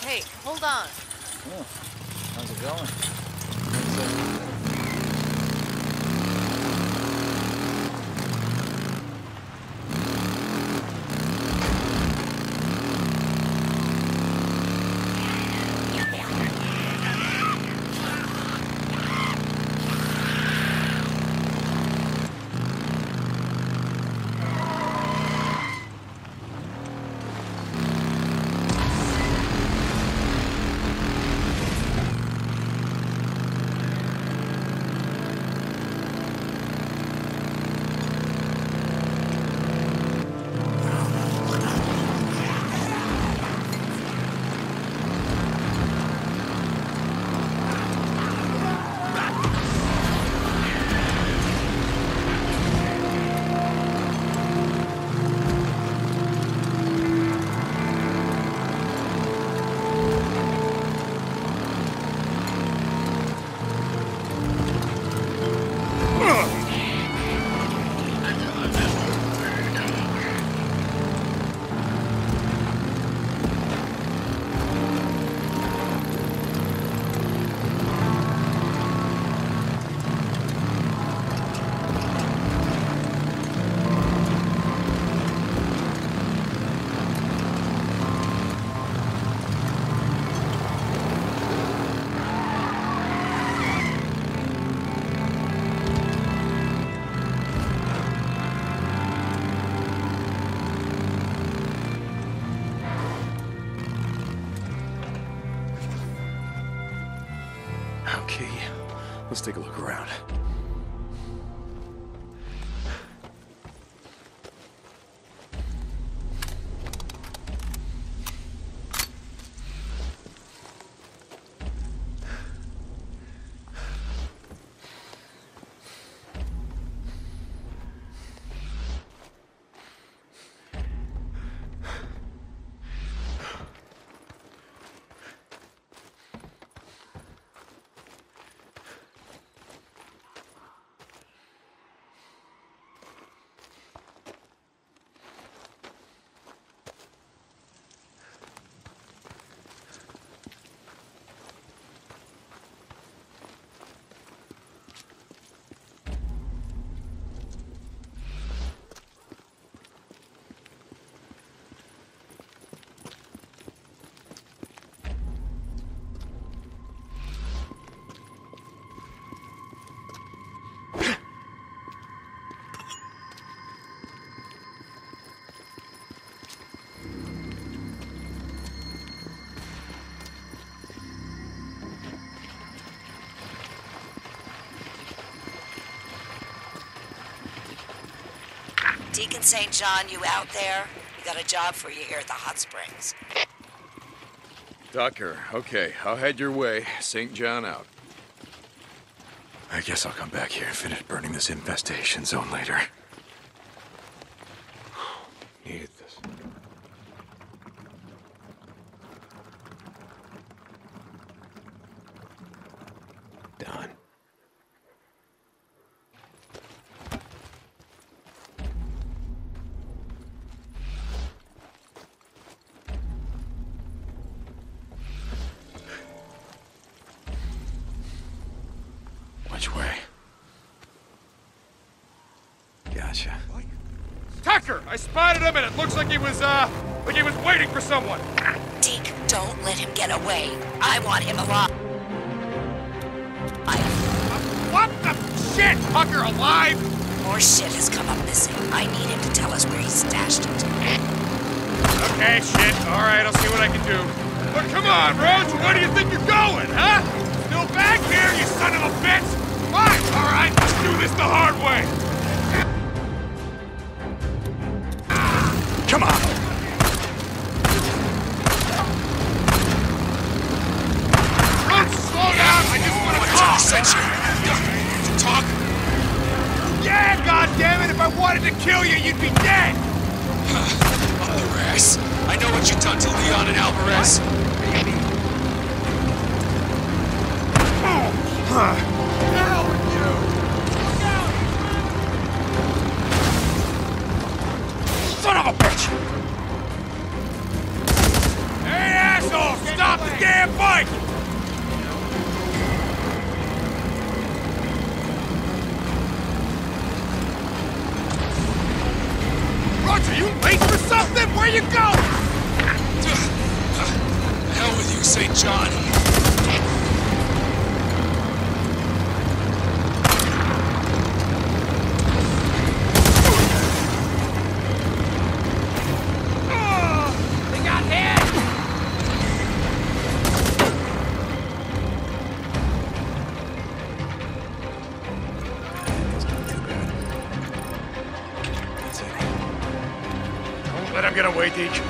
Hey, hold on. Oh, how's it going? Okay, let's take a look around. Deacon St. John, you out there? We got a job for you here at the hot springs. Tucker, okay, I'll head your way. St. John out. I guess I'll come back here and finish burning this infestation zone later. Needed this. Done. Which way? Gotcha. Tucker! I spotted him and it looks like he was waiting for someone. Deke, don't let him get away. I want him alive. What the shit? Tucker alive? More shit has come up missing. I need him to tell us where he stashed it. Okay, shit. Alright, I'll see what I can do. But come on, Rhodes, where do you think you're going, huh? Still back here, you son of a bitch? Fine, alright, let's do this the hard way. Come on! Rhodes, slow down! I just want to talk! Yeah, goddammit! If I wanted to kill you, you'd be dead! Alvarez. I know what you've done to Leon and Alvarez. Hell with you! Look out! Son of a bitch! Hey, asshole! Stop! Stop the damn bike! Roger, you late for something? Where you going? Hell with you, St. John. Let him get away, Deke.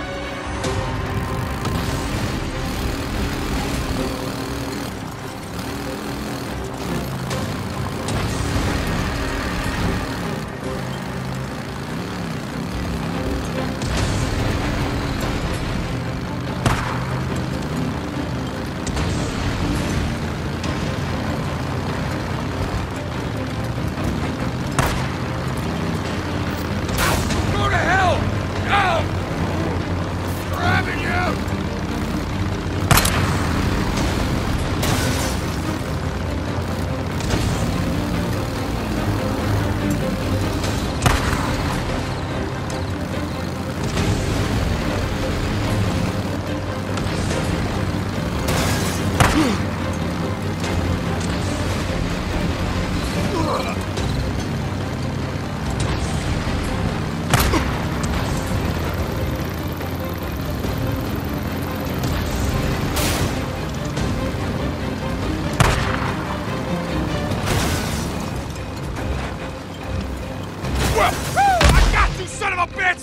I got you, son of a bitch!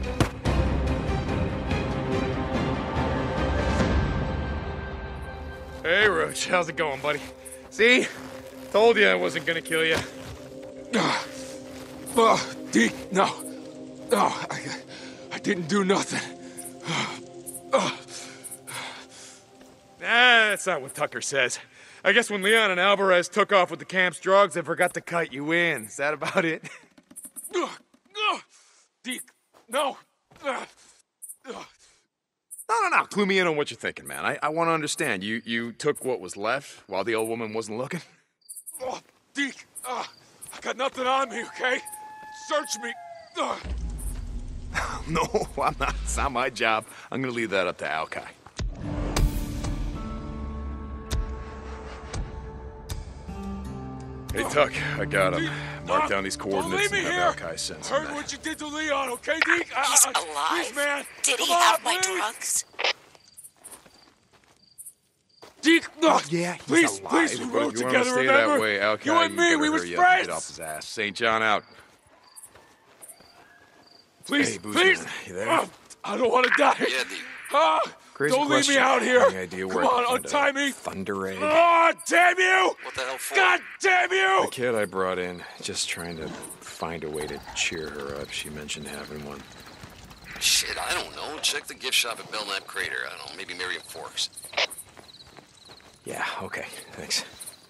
Hey, Roach, how's it going, buddy? See? Told you I wasn't gonna kill you. Deke, no. No, I didn't do nothing. That's not what Tucker says. I guess when Leon and Alvarez took off with the camp's drugs, they forgot to cut you in. Is that about it? Deke, no. No. Clue me in on what you're thinking, man. I want to understand. You took what was left while the old woman wasn't looking? Oh, Deke, I got nothing on me, okay? Search me. No, I'm not. It's not my job. I'm going to leave that up to Alkai. Hey, Tuck, I got him. Mark down these coordinates and have Alkai send some. Heard what you did to Leon, okay, Deke? He's alive? Please, man. Did he Come on, have my please. drugs? Deke, no. Yeah, he's please, alive. please, we But rode if you together, want to stay remember? that way, Alkai, You and me, we was Get friends. off his ass. St. John out. Please, Hey, Boozer, please. you there? I don't want to die. Yeah, Deke. Crazy Don't leave me question. out here. Any idea where Come I on, can find untie a me. Thunder egg? Oh, damn you! What the hell for? God damn you! The kid I brought in, just trying to find a way to cheer her up. She mentioned having one. Shit, I don't know. Check the gift shop at Belknap Crater. I don't know, maybe Miriam Forks. Yeah, okay, thanks.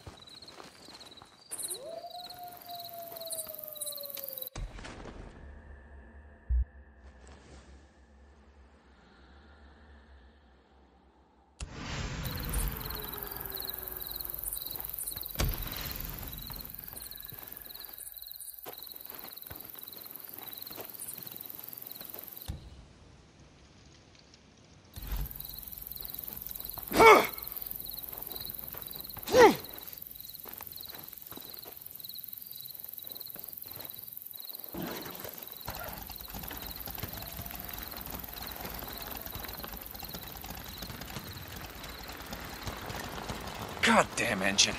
Goddamn engine.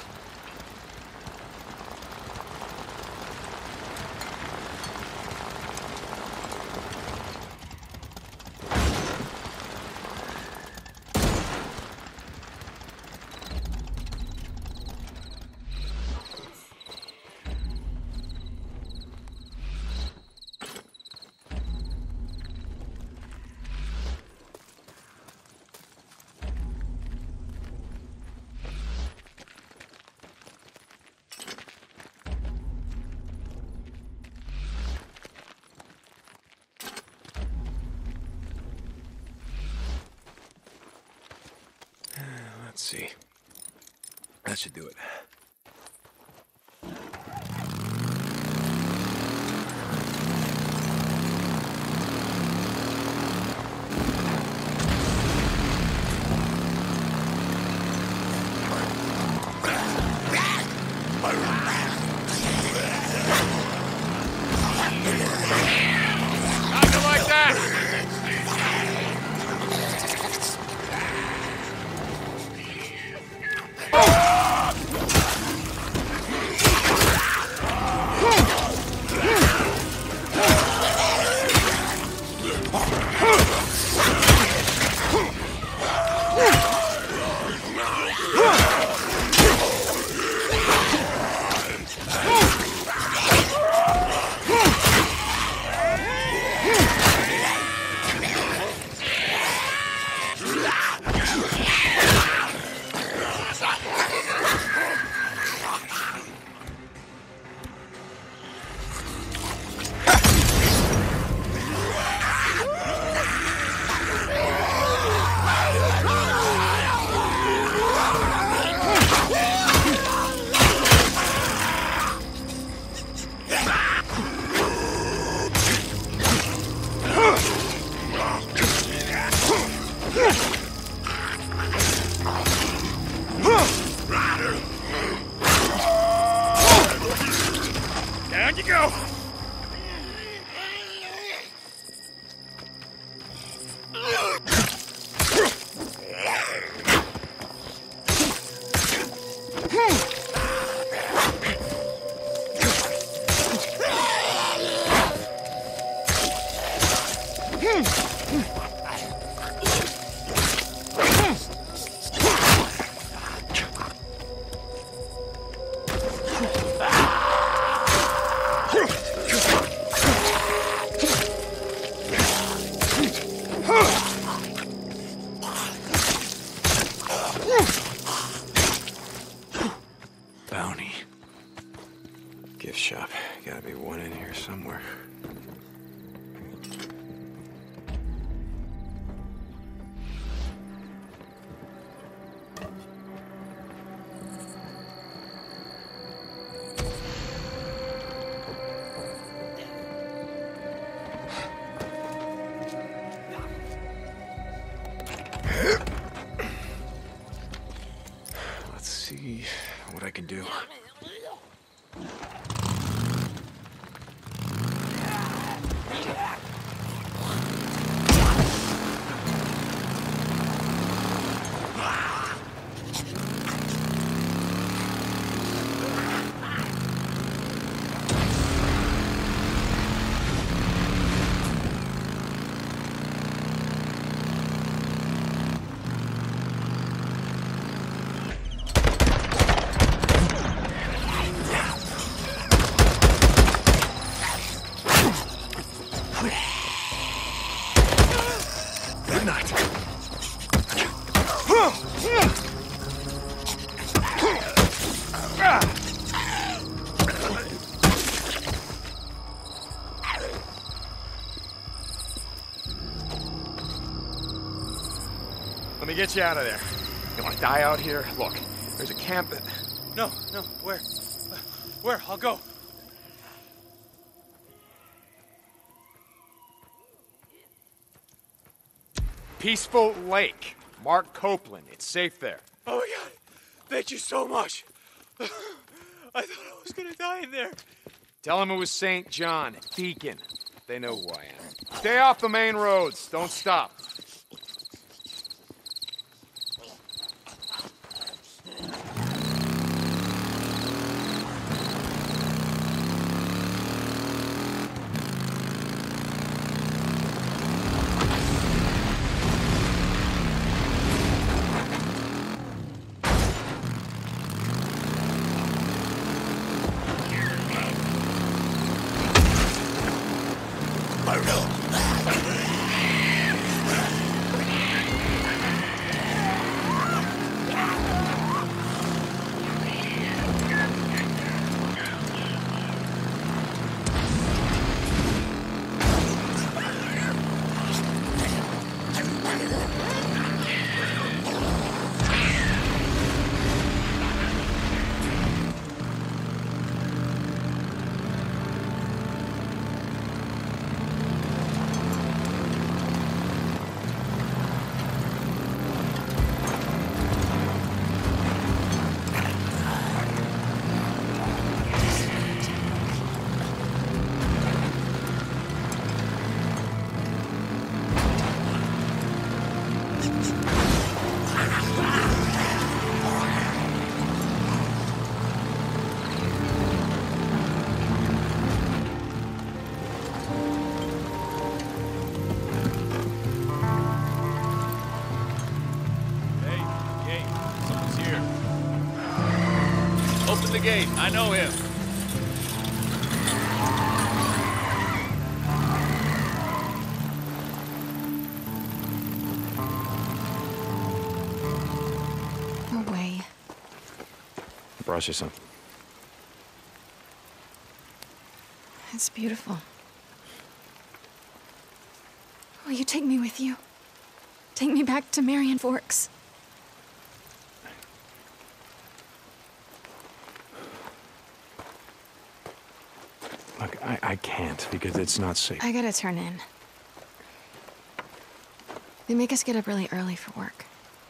Let's see. That should do it. Nothing like that! Down you go! Bounty. Gift shop. Gotta be one in here somewhere. Let's see what I can do. Good night. Let me get you out of there. You want to die out here? Look, there's a camp that... No, where? Where? I'll go. Peaceful Lake. Mark Copeland. It's safe there. Oh my God. Thank you so much. I thought I was gonna die in there. Tell him it was St. John, Deacon. They know who I am. Stay off the main roads. Don't stop. Open the gate. I know him. No way. I brought you something. It's beautiful. Will you take me with you? Take me back to Marion Forks. Look, I can't because it's not safe. I gotta turn in. They make us get up really early for work.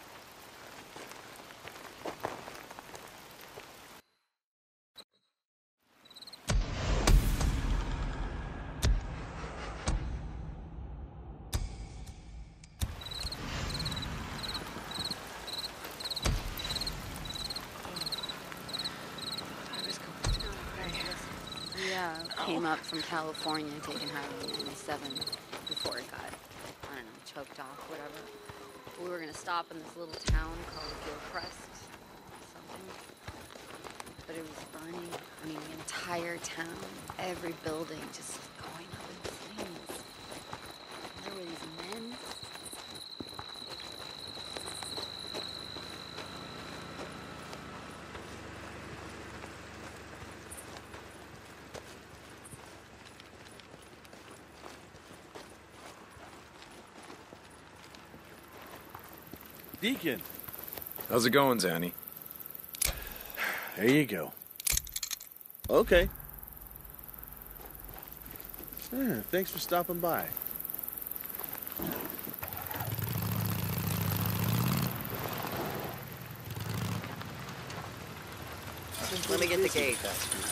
Came up from California taking Highway 97 before it got, I don't know, choked off, whatever. We were gonna stop in this little town called Gilcrest, something. But it was burning. I mean, the entire town, every building just going up in flames. And there were these men. Deacon. How's it going, Zanny? There you go. Okay. Yeah, thanks for stopping by. Let me get the gate.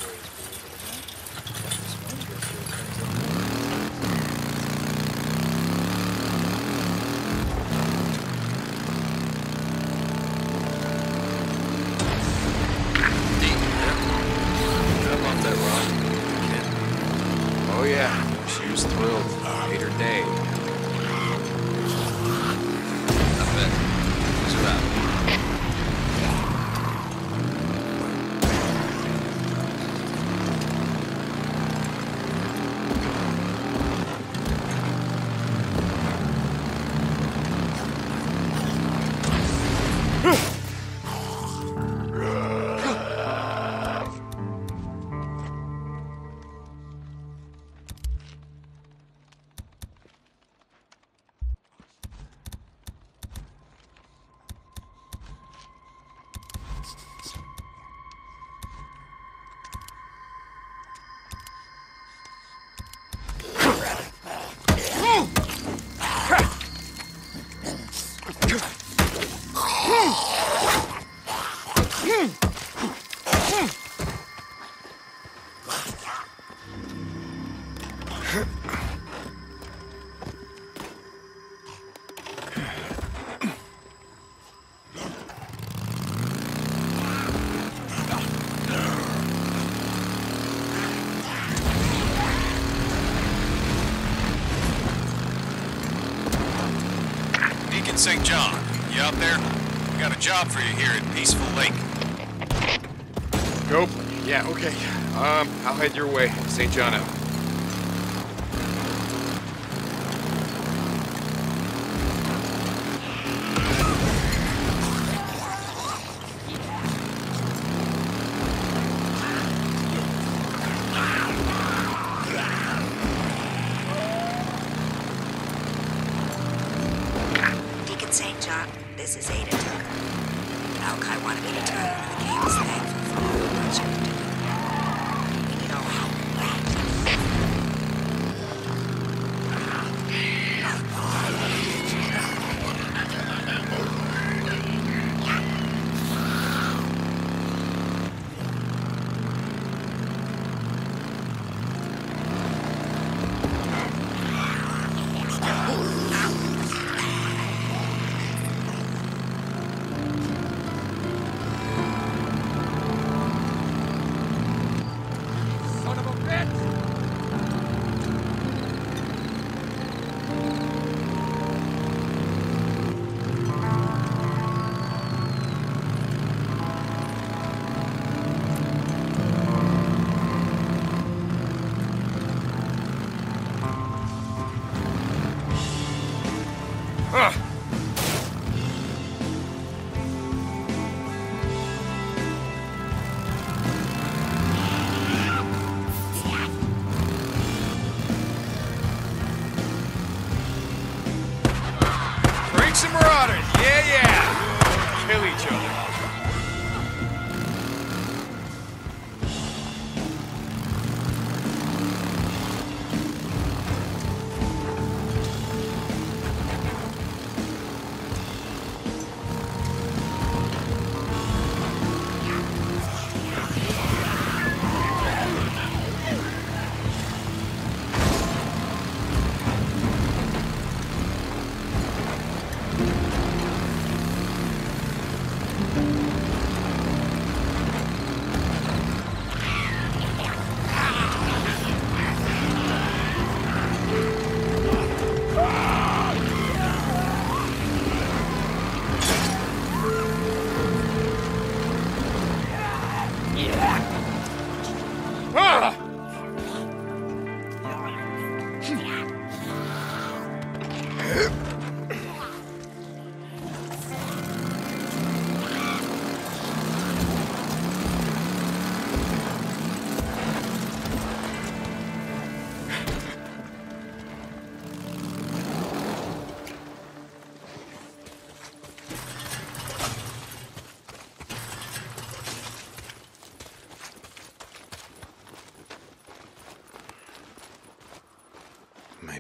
Oh yeah, she was thrilled. Made her day. I bet. Who's around? St. John, you out there? We got a job for you here at Peaceful Lake. Copeland. Yeah, okay. I'll head your way. St. John out. St. John, this is Ada Tucker. Alki wanted me to tell you that the game is thankful for all the work you're doing. We need all help.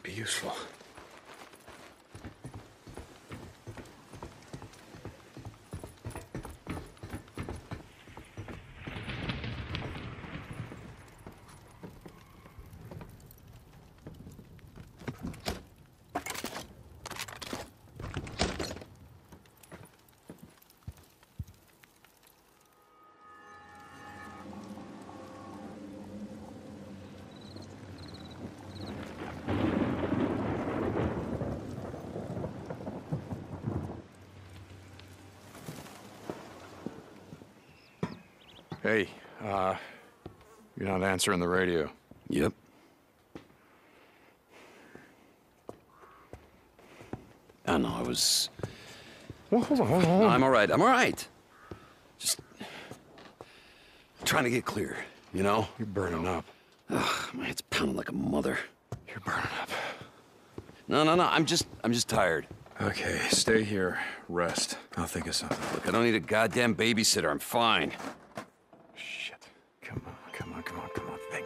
be useful. Hey, you're not answering the radio. Yep. I know, I was... Well, hold on. No, I'm all right. Just... trying to get clear, you know? You're burning up. Ugh, my head's pounding like a mother. You're burning up. No, I'm just tired. Okay, stay here. Rest. I'll think of something. Look, I don't need a goddamn babysitter. I'm fine. Shit. Come on. Think.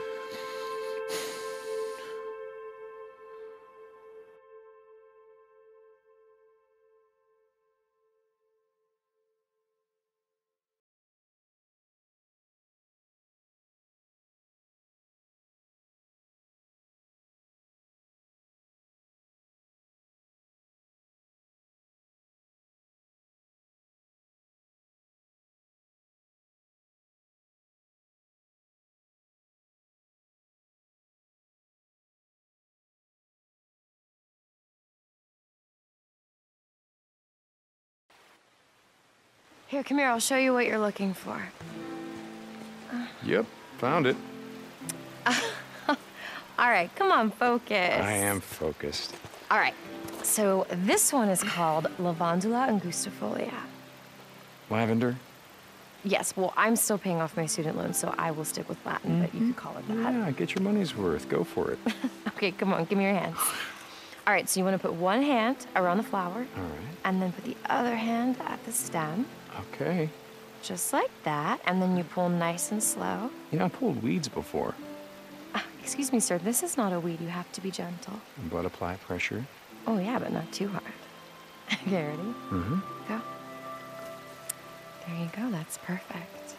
Here, come here. I'll show you what you're looking for. Yep, found it. All right, come on, focus. I am focused. All right, so this one is called Lavandula angustifolia. Lavender? Yes, well, I'm still paying off my student loan, so I will stick with Latin, but you could call it that. Yeah, get your money's worth. Go for it. Okay, come on, give me your hands. All right, so you want to put one hand around the flower. All right. And then put the other hand at the stem. Okay. Just like that, and then you pull nice and slow. You know, I pulled weeds before. Excuse me, sir, this is not a weed. You have to be gentle. But apply pressure. Oh, yeah, but not too hard. Okay, ready? Mm-hmm. Go. There you go, that's perfect.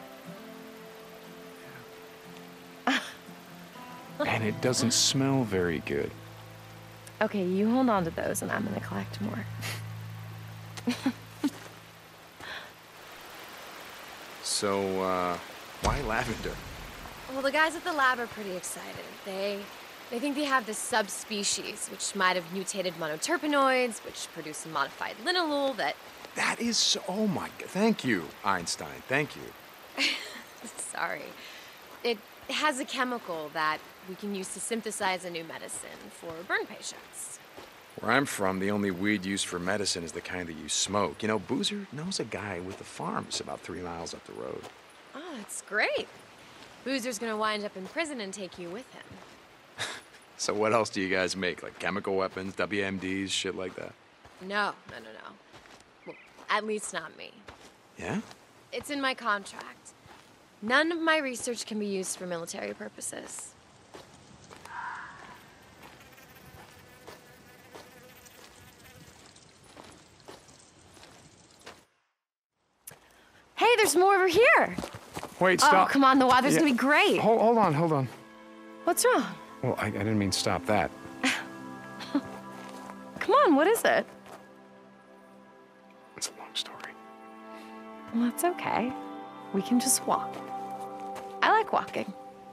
And it doesn't smell very good. Okay, you hold on to those, and I'm gonna collect more. So, why lavender? Well, the guys at the lab are pretty excited. They think they have this subspecies, which might have mutated monoterpenoids, which produce a modified linalool that... That is so... Oh, my God. Thank you, Einstein. Thank you. Sorry. It has a chemical that we can use to synthesize a new medicine for burn patients. Where I'm from, the only weed used for medicine is the kind that you smoke. You know, Boozer knows a guy with a farm just about 3 miles up the road. Oh, that's great. Boozer's gonna wind up in prison and take you with him. So what else do you guys make? Like chemical weapons, WMDs, shit like that? No. Well, at least not me. Yeah? It's in my contract. None of my research can be used for military purposes. Hey, there's more over here. Wait, stop. Oh, come on, the water's gonna be great. Hold on. What's wrong? Well, I didn't mean stop that. Come on, what is it? It's a long story. Well, that's okay. We can just walk. I like walking.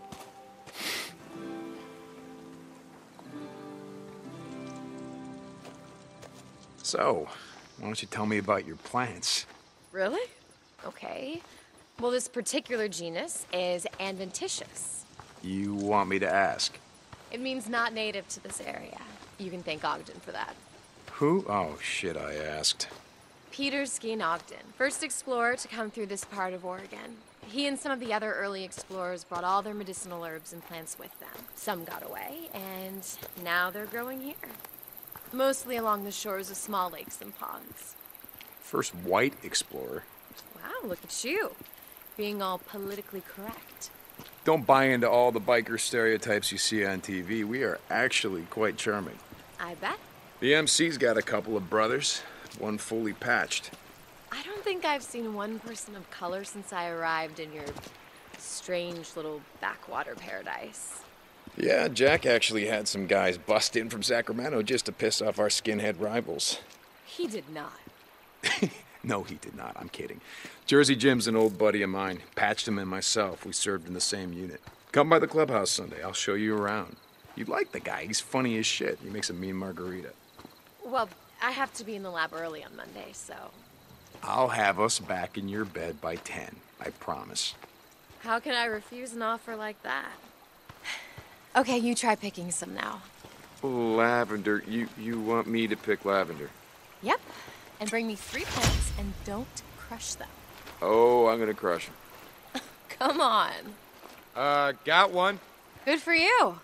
So, why don't you tell me about your plants? Really? Okay. Well, this particular genus is adventitious. You want me to ask? It means not native to this area. You can thank Ogden for that. Who? Oh, shit, I asked. Peter Skeen Ogden, first explorer to come through this part of Oregon. He and some of the other early explorers brought all their medicinal herbs and plants with them. Some got away, and now they're growing here. Mostly along the shores of small lakes and ponds. First white explorer. Wow, look at you. Being all politically correct. don't buy into all the biker stereotypes you see on TV. We are actually quite charming. I bet. The MC's got a couple of brothers, one fully patched. I don't think I've seen one person of color since I arrived in your strange little backwater paradise. Yeah, Jack actually had some guys bust in from Sacramento just to piss off our skinhead rivals. He did not. No, he did not. I'm kidding. Jersey Jim's an old buddy of mine. Patched him and myself. We served in the same unit. Come by the clubhouse Sunday. I'll show you around. You'd like the guy. He's funny as shit. He makes a mean margarita. Well, I have to be in the lab early on Monday, so... I'll have us back in your bed by 10. I promise. How can I refuse an offer like that? Okay, you try picking some now. Lavender. You want me to pick lavender? Yep. And bring me 3 plants and don't crush them. Oh, I'm gonna crush them. Come on. Got one. Good for you.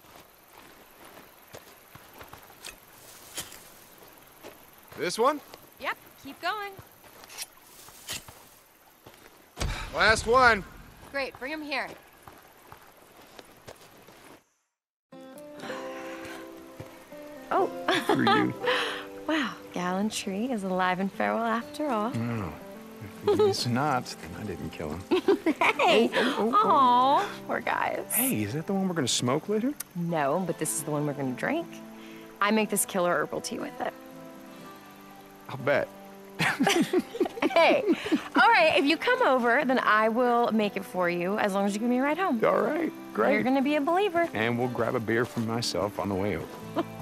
This one? Yep, keep going. Last one. Great, bring him here. Oh. For you. Wow, gallantry is alive and farewell after all. No. If he's not, then I didn't kill him. Hey! Aw, poor guys. Hey, is that the one we're gonna smoke later? No, but this is the one we're gonna drink. I make this killer herbal tea with it. I'll bet. Hey, all right, if you come over, then I will make it for you as long as you give me a ride home. All right, great. You're gonna be a believer. And we'll grab a beer for myself on the way over.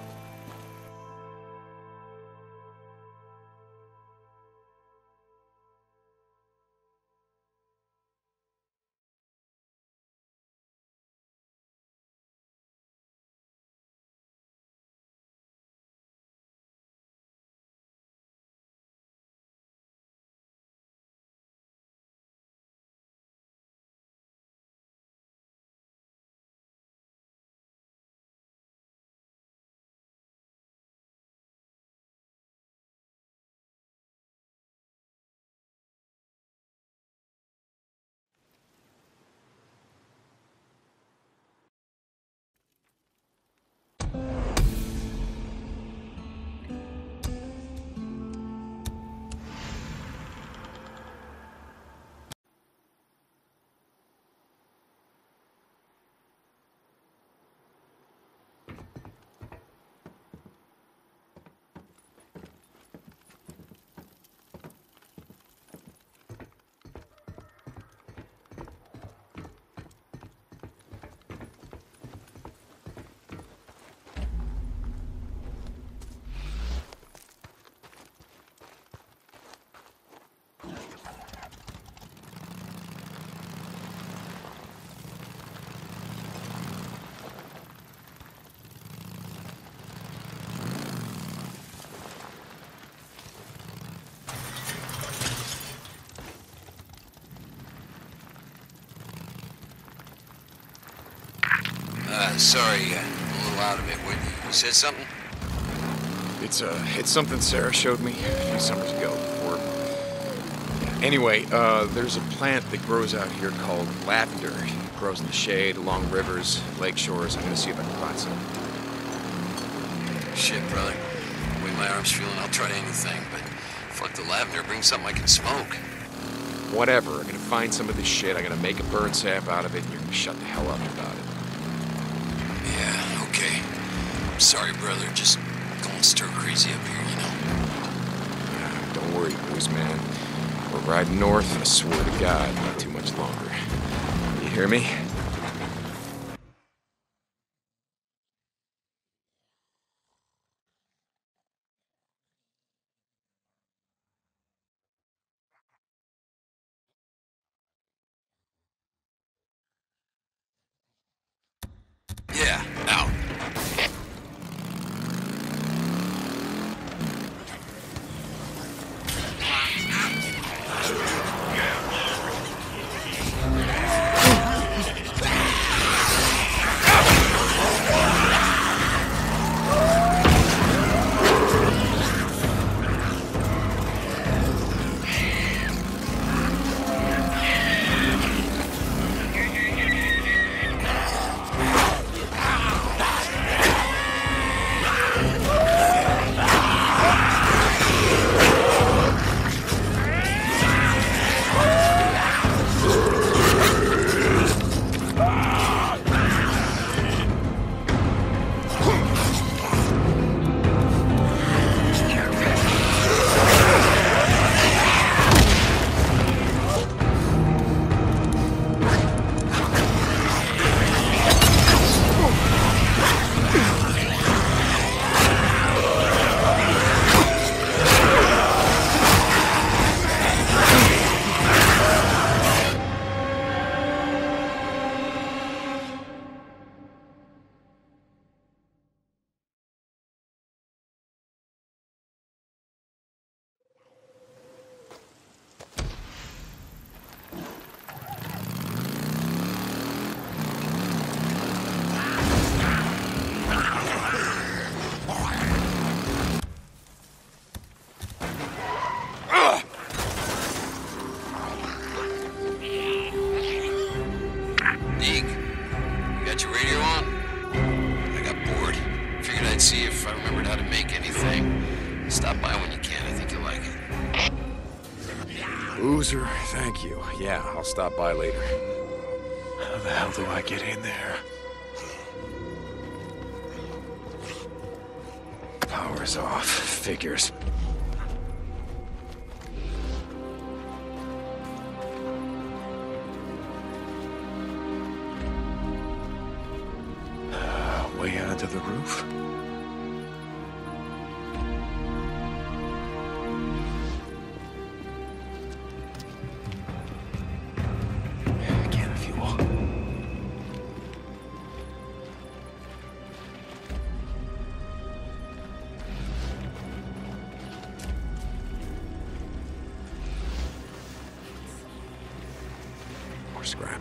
Sorry, a little out of it. What, you said something? It's something Sarah showed me a few summers ago before. Yeah. Anyway, there's a plant that grows out here called lavender. It grows in the shade, along rivers, lake shores. I'm gonna see if I can find some. Shit, brother. The way my arm's feeling, I'll try anything, but fuck the lavender. Bring something I can smoke. Whatever. I'm gonna find some of this shit. I'm gonna make a burn sap out of it, and you're gonna shut the hell up about it. Yeah, okay. I'm sorry, brother. Just going stir crazy up here, you know? Don't worry, boys, man. We're riding north, I swear to God, not too much longer. You hear me? Yeah, out. Boozer, thank you. Yeah, I'll stop by later. How the hell do I get in there? Power's off. Figures. Way onto the roof? Can of fuel. More scrap.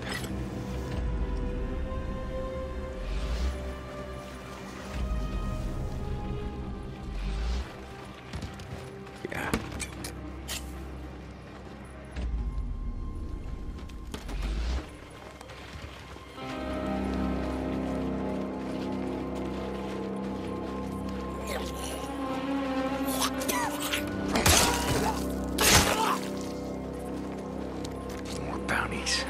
Yeah. More bounties.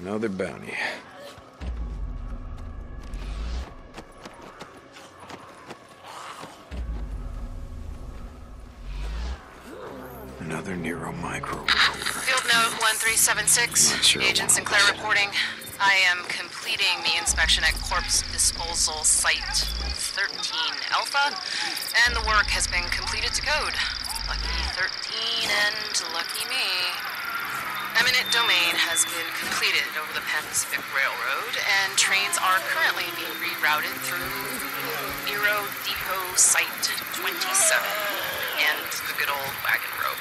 Another bounty. Another Nero Micro. Field note 1376. Agent Sinclair reporting. I am completing the inspection at Corpse Disposal Site 13 Alpha, and the work has been completed to code. Lucky 13 and lucky me. Eminent domain has been completed over the Pan Pacific Railroad, and trains are currently being rerouted through Nero Depot Site 27 and the good old wagon road.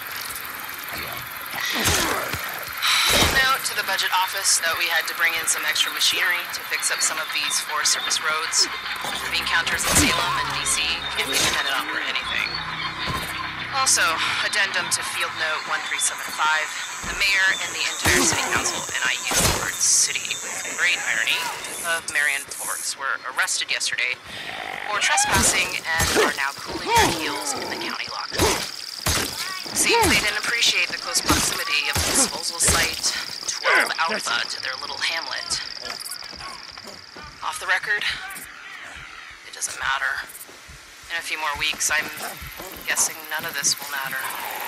Note to the budget office that we had to bring in some extra machinery to fix up some of these Forest Service roads. The encounters in Salem and DC can't be depended on for anything. Also, addendum to Field Note 1375. The mayor and the entire city council, and I use the word city with great irony, of Marion Forks were arrested yesterday for trespassing and are now cooling their heels in the county lockup. Seems they didn't appreciate the close proximity of the disposal site 12 Alpha to their little hamlet. Off the record, it doesn't matter. In a few more weeks, I'm guessing none of this will matter.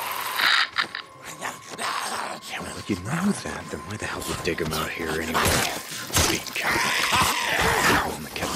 Yeah, well, if you know that, then why the hell would dig him out here anyway? Being careful. On the kettle.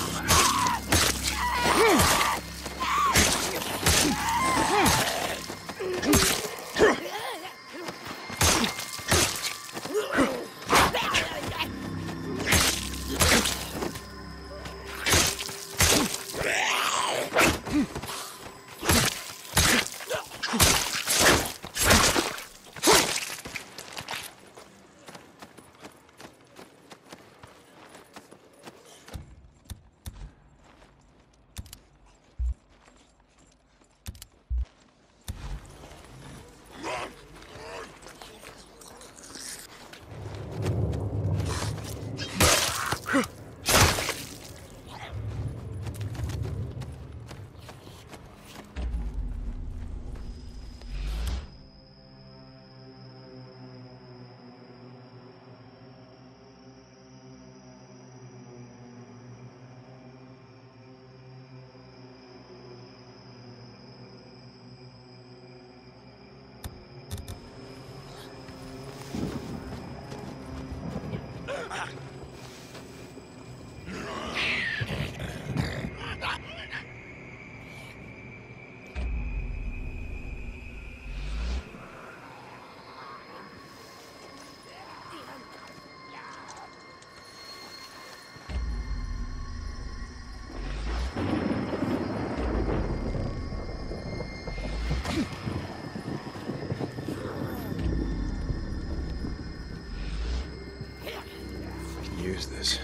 Use this.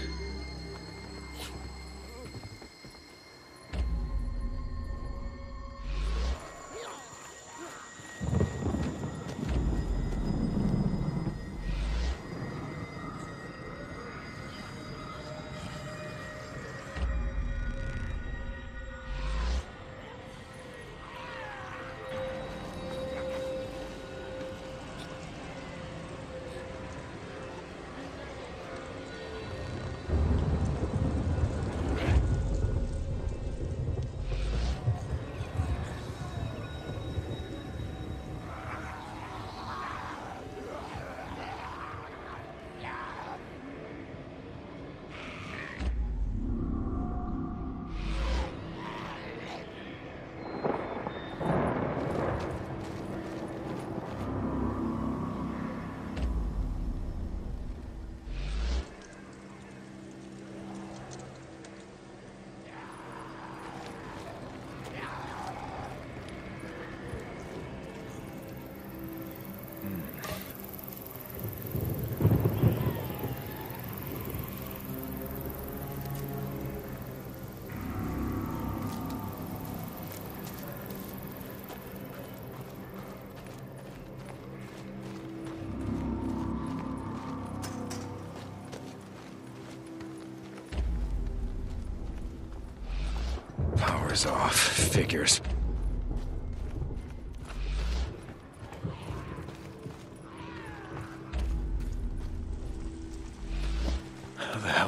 Power's off. Figures.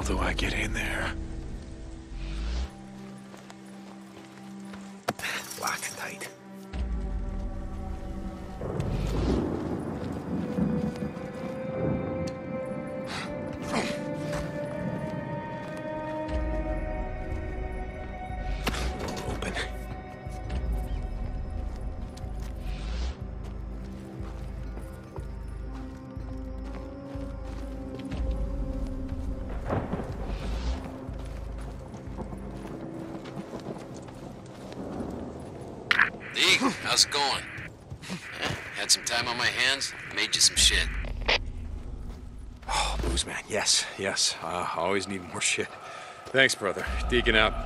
do I get in there? Lock and tight. Open. Deke, how's it going? Had some time on my hands? Made you some shit. Oh, booze man. Yes, yes. I always need more shit. Thanks, brother. Deacon out.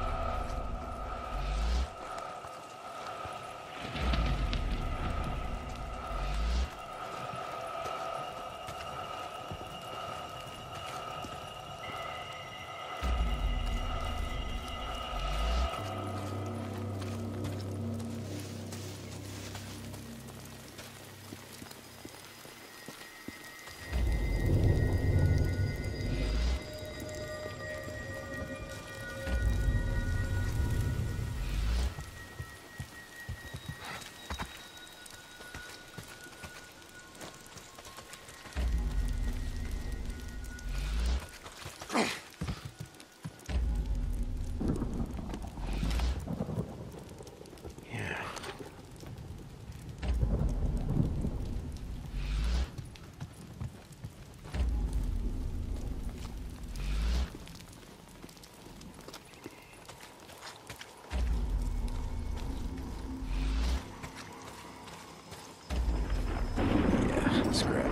Scrap.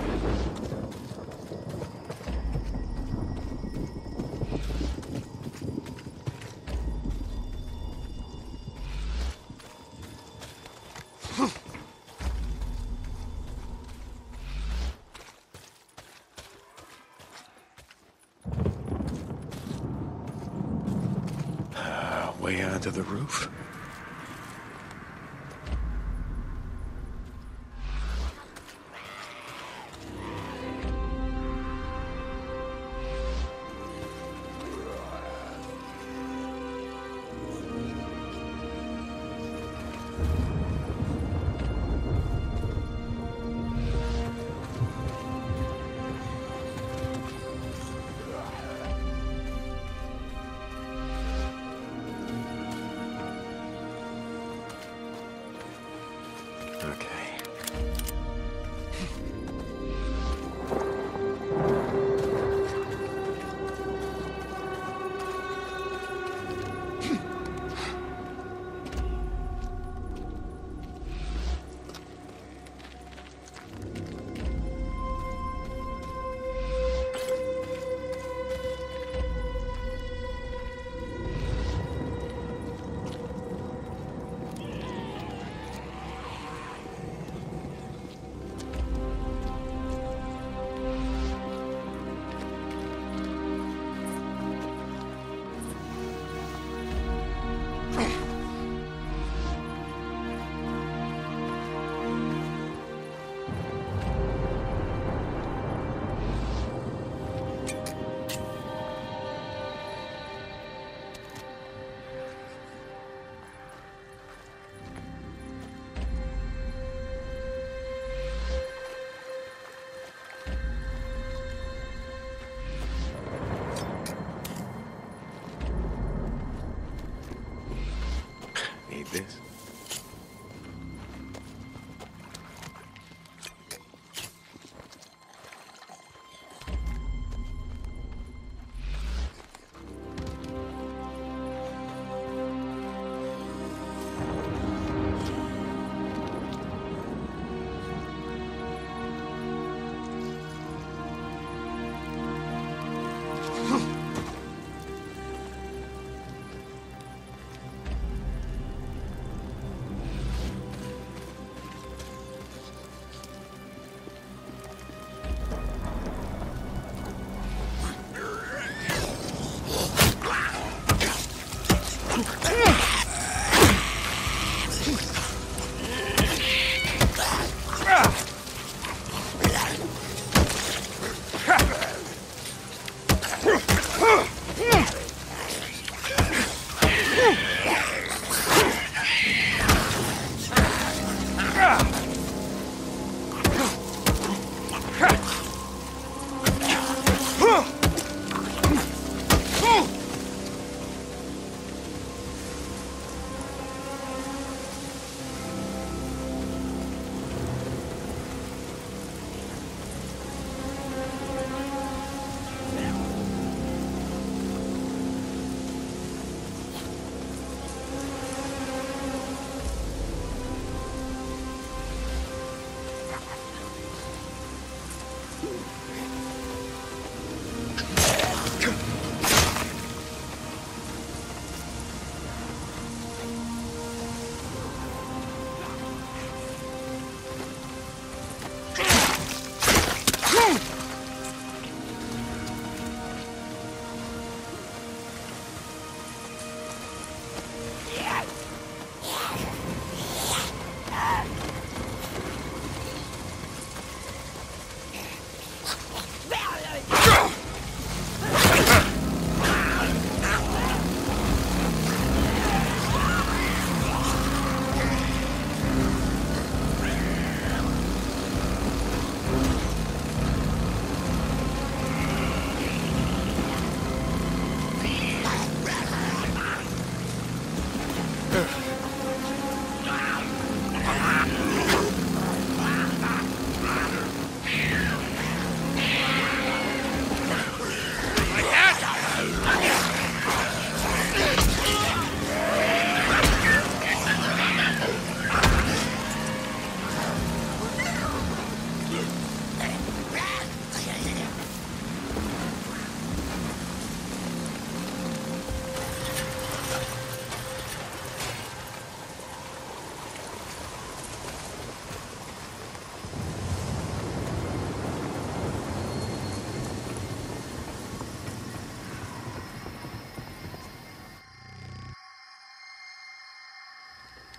Way onto the roof.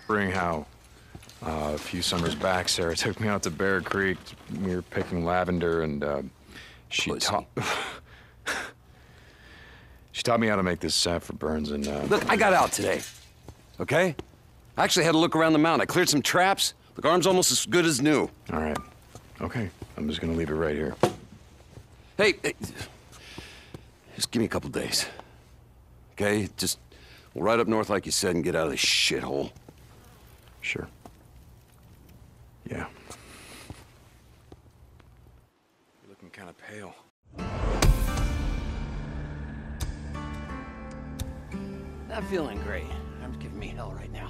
Spring how? A few summers back, Sarah took me out to Bear Creek. We were picking lavender, and she taught me how to make this sap for burns. And look, I got out today. Okay? I actually had to look around the mountain. I cleared some traps. The arm's almost as good as new. All right. Okay. I'm just gonna leave it right here. Hey, just give me a couple days. Okay? Just we'll ride up north like you said and get out of this shithole. Sure. Yeah. You're looking kind of pale. Not feeling great. I'm giving me hell right now.